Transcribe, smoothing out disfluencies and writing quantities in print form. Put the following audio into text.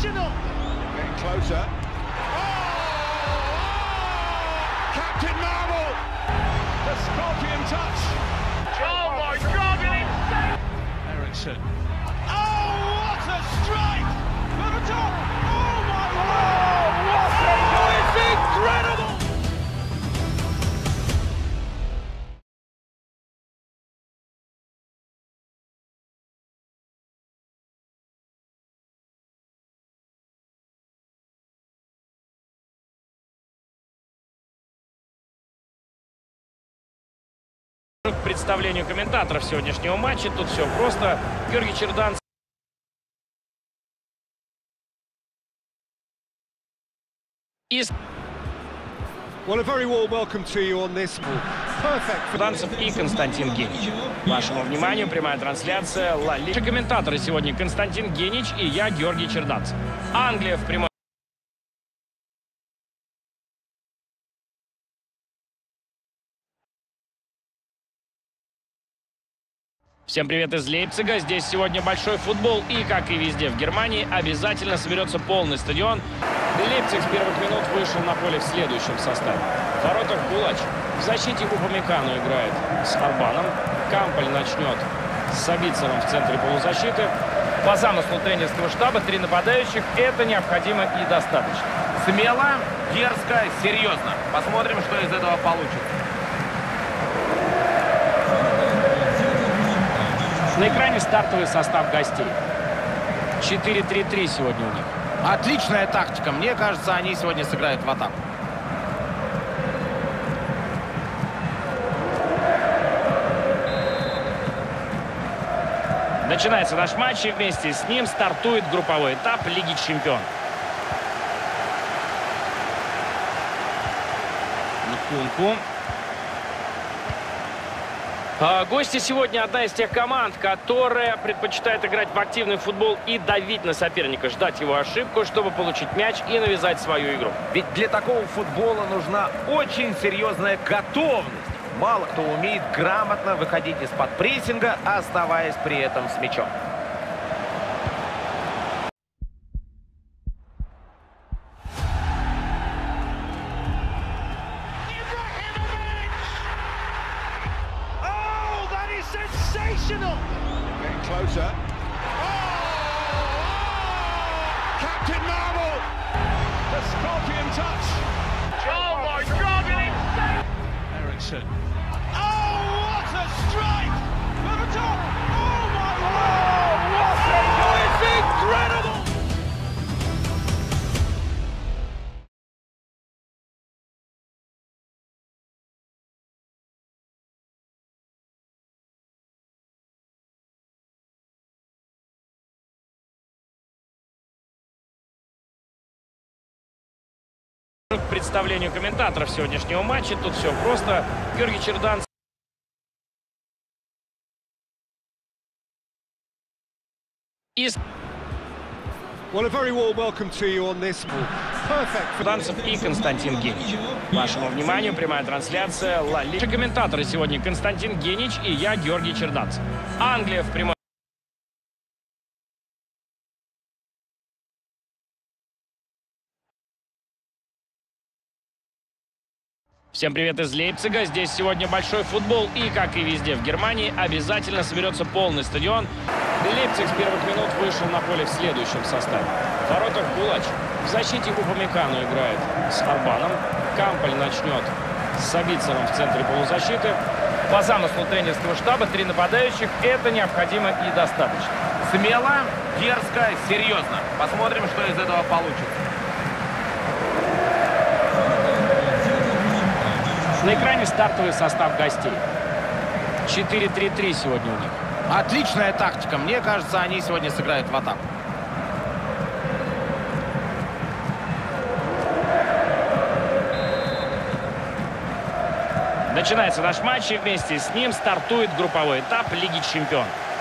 sensational! Getting closer. Captain Marvel! The Scorpion touch! Oh my God, an insane! Ericsson. Oh, what a strike! From the top! Oh my Lord! What a goal! It's incredible! К представлению комментаторов сегодняшнего матча тут все просто. Георгий Черданцев. Well, a very warm welcome to you on this perfect. Черданцев и Константин Генич. Вашему вниманию прямая трансляция Ла Лига. Комментаторы сегодня Константин Генич и я, Георгий Черданцев. Англия в прямом. Всем привет из Лейпцига. Здесь сегодня большой футбол и, как и везде в Германии, обязательно соберется полный стадион. Лейпциг с первых минут вышел на поле в следующем составе. В воротах Булач. В защите Упамекану играет с Арбаном. Камполь начнет с Сабицером в центре полузащиты. По замыслу тренерского штаба 3 нападающих – это необходимо и достаточно. Смело, дерзко, серьезно. Посмотрим, что из этого получится. На экране стартовый состав гостей. 4-3-3 сегодня у них. Отличная тактика. Мне кажется, они сегодня сыграют в атаку. Начинается наш матч, и вместе с ним стартует групповой этап Лиги Чемпионов. Нкунку. Гости сегодня одна из тех команд, которая предпочитает играть в активный футбол и давить на соперника, ждать его ошибку, чтобы получить мяч и навязать свою игру. Ведь для такого футбола нужна очень серьезная готовность. Мало кто умеет грамотно выходить из-под прессинга, оставаясь при этом с мячом. Sensational! Getting closer. Captain Marvel! The Scorpion touch! Oh my God, an insane! Ericsson. Oh, what a strike! From the top! Oh my Lord! What a goal! It's incredible! К представлению комментаторов сегодняшнего матча тут все просто. Георгий Черданцев. Well, a very warm welcome to you on this perfect. Черданцев и Константин Генич. Вашему вниманию прямая трансляция Ла Лига. Комментаторы сегодня Константин Генич и я, Георгий Черданцев. Англия в прямом. Всем привет из Лейпцига. Здесь сегодня большой футбол и, как и везде в Германии, обязательно соберется полный стадион. Лейпциг с первых минут вышел на поле в следующем составе. В воротах Булач. В защите Упамекану играет с Арбаном. Камполь начнет с Сабицером в центре полузащиты. По замыслу тренерского штаба 3 нападающих – это необходимо и достаточно. Смело, дерзко, серьезно. Посмотрим, что из этого получится. На экране стартовый состав гостей. 4-3-3 сегодня у них. Отличная тактика. Мне кажется, они сегодня сыграют в атаку. Начинается наш матч, и вместе с ним стартует групповой этап Лиги Чемпионов.